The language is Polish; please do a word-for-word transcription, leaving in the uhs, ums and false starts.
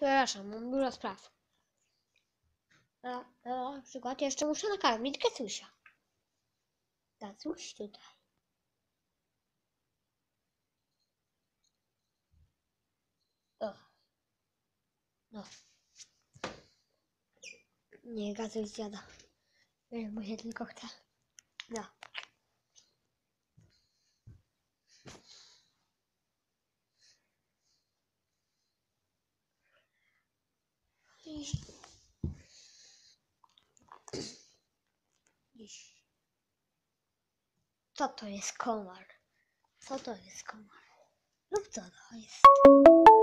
Przepraszam, mam dużo spraw. Na, na przykład jeszcze muszę nakarmić Gacusia. Gacuś tutaj. O. No. Nie, Gacuś zjada. Bo się tylko chce. No. Dziś. Co to jest komar? Co to jest komar? Lub co to jest?